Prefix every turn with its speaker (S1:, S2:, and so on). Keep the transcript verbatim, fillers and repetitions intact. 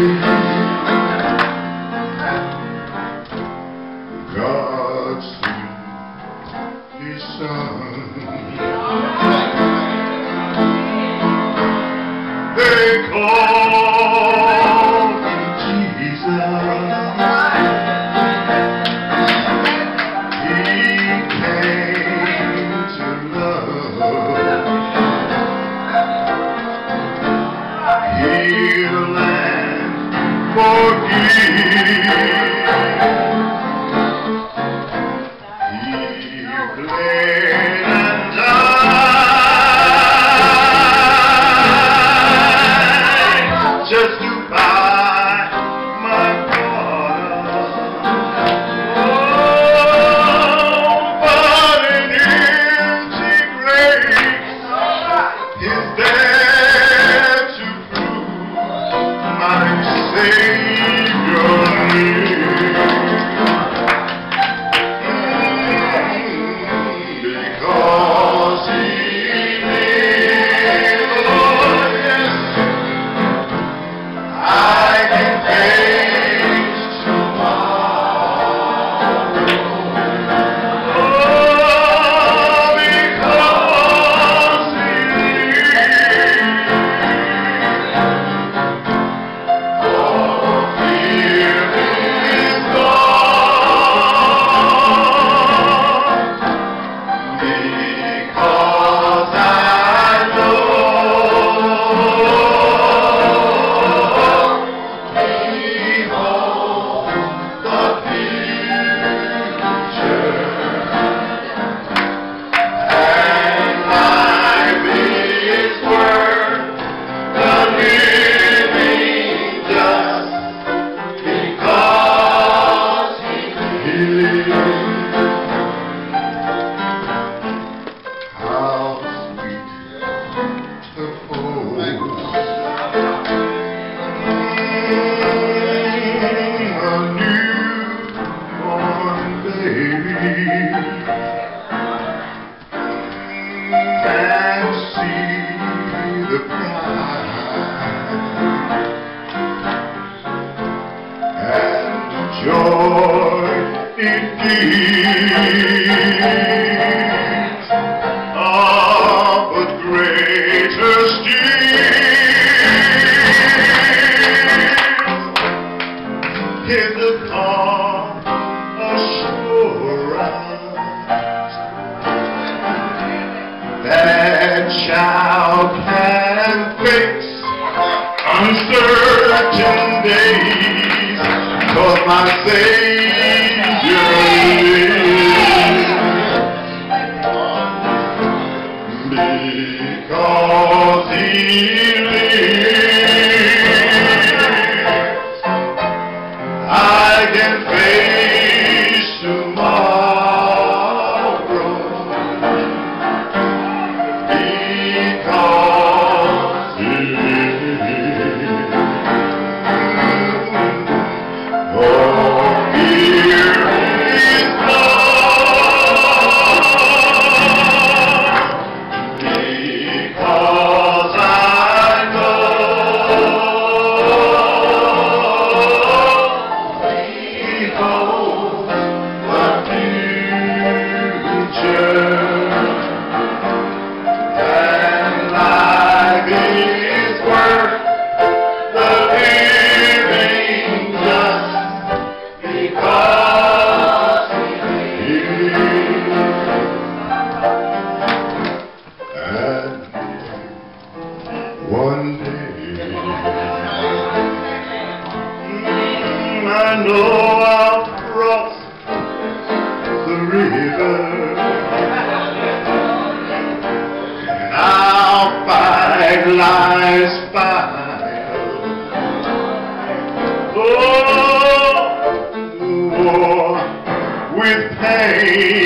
S1: God sent His Son. They call Him Jesus. He came to love, heal and forgive. He bled and died just to buy my pardon. Oh, but an empty grave is there to prove my Savior lives. Because He lives, oh yes, I can face tomorrow. Oh, because He lives, all fear is gone. Because I know He holds the future, and life is worth the living just because He lives. How sweet to hold a newborn baby and see the pride and joy it gives. Ah, but greater still is the calm assurance that child can face uncertain days, 'cause my Savior lives. Because He lives, I can face tomorrow. Because He lives, all fear is gone. Because I know He holds the future, and life is worth the living just because He lives. And one day, mm, I know I'll cross the river, and I'll fight life's fight. Oh, the war with pain